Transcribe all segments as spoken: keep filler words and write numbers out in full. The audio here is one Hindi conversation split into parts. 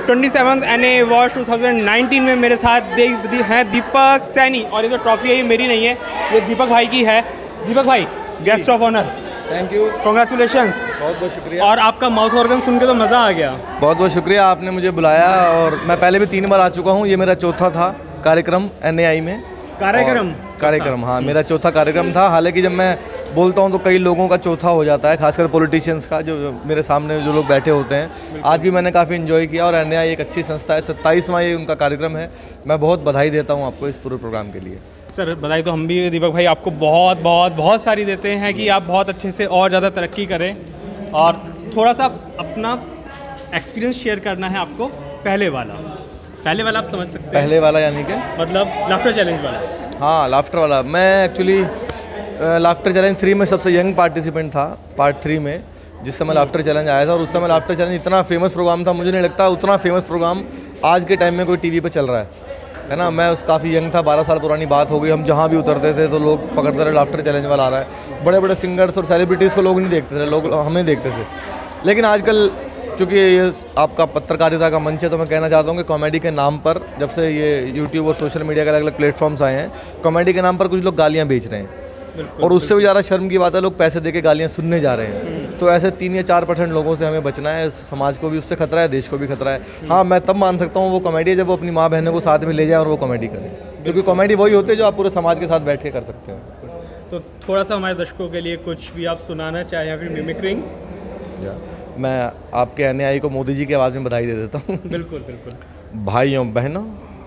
Twenty seventh N A award two thousand nineteen में मेरे साथ दे, दे, हैं दीपक सैनी, और ये जो ट्रॉफी है ये मेरी नहीं है, ये दीपक भाई की है। दीपक भाई, guest of honour, thank you, congratulations, बहुत बहुत शुक्रिया। और आपका माउथ ऑर्गन सुन के तो मज़ा आ गया। बहुत बहुत शुक्रिया, आपने मुझे बुलाया, और मैं पहले भी तीन बार आ चुका हूँ। ये मेरा चौथा था कार्यक्रम एन ए आई में। कार्यक्रम कार्यक्रम हाँ, मेरा चौथा कार्यक्रम था। हालांकि जब मैं बोलता हूँ तो कई लोगों का चौथा हो जाता है, खासकर पॉलिटिशियंस का, जो मेरे सामने जो लोग बैठे होते हैं। आज भी मैंने काफ़ी इन्जॉय किया, और एन ए आई एक अच्छी संस्था है। सत्ताईसवां ये उनका कार्यक्रम है। मैं बहुत बधाई देता हूँ आपको इस पूरे प्रोग्राम के लिए। सर, बधाई तो हम भी दीपक भाई आपको बहुत बहुत बहुत सारी देते हैं कि आप बहुत अच्छे से और ज़्यादा तरक्की करें। और थोड़ा सा अपना एक्सपीरियंस शेयर करना है आपको। पहले वाला पहले वाला आप समझ सकते हैं। पहले वाला यानी कि मतलब लाफ्टर चैलेंज वाला। हाँ, लाफ्टर वाला। मैं एक्चुअली लाफ्टर चैलेंज थ्री में सबसे यंग पार्टिसिपेंट था, पार्ट थ्री में, जिस समय लाफ्टर चैलेंज आया था। और उस समय लाफ्टर चैलेंज इतना फेमस प्रोग्राम था, मुझे नहीं लगता उतना फेमस प्रोग्राम आज के टाइम में कोई टीवी पे चल रहा है, है ना। मैं उस काफ़ी यंग था, बारह साल पुरानी बात हो गई। हम जहाँ भी उतरते थे तो लोग पकड़ते रहे, लाफ्टर चैलेंज वाला आ रहा है। बड़े बड़े सिंगर्स और सेलिब्रिटीज़ को लोग नहीं देखते थे, लोग हमें देखते थे। लेकिन आजकल चूँकि ये आपका पत्रकारिता का मंच है, तो मैं कहना चाहता हूँ कि कॉमेडी के नाम पर, जब से ये यूट्यूब और सोशल मीडिया के अलग अलग प्लेटफॉर्म्स आए हैं, कॉमेडी के नाम पर कुछ लोग गालियाँ बेच रहे हैं। और उससे भी ज़्यादा शर्म की बात है, लोग पैसे दे के गालियाँ सुनने जा रहे हैं। तो ऐसे तीन या चार परसेंट लोगों से हमें बचना है। समाज को भी उससे खतरा है, देश को भी खतरा है। हाँ, मैं तब मान सकता हूँ वो कॉमेडी है जब वो अपनी माँ बहनों को साथ में ले जाए और वो कॉमेडी करें, क्योंकि कॉमेडी वही होती है जो आप पूरे समाज के साथ बैठ के कर सकते हैं। तो थोड़ा सा हमारे दर्शकों के लिए कुछ भी आप सुनाना चाहें या फिर मिमिक्रिंग? मैं आपके एन ए आई को मोदी जी की आवाज़ में बधाई दे देता हूँ। बिल्कुल बिल्कुल। भाइयों बहनों,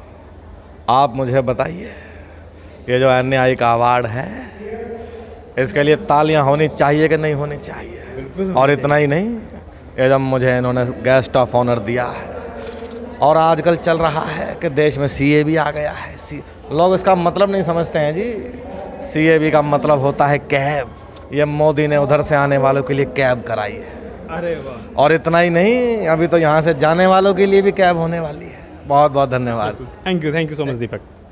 आप मुझे बताइए, ये जो एन ए आई का अवार्ड है, इसके लिए तालियां होनी चाहिए कि नहीं होनी चाहिए? और इतना ही नहीं, ये जब मुझे इन्होंने गेस्ट ऑफ ऑनर दिया है, और आजकल चल रहा है कि देश में सी ए भी आ गया है। सी लोग इसका मतलब नहीं समझते हैं जी। सी ए बी का मतलब होता है कैब। ये मोदी ने उधर से आने वालों के लिए कैब कराई है। अरे वाह। और इतना ही नहीं, अभी तो यहाँ से जाने वालों के लिए भी कैब होने वाली है। बहुत बहुत धन्यवाद। Thank you, thank you so much Deepak.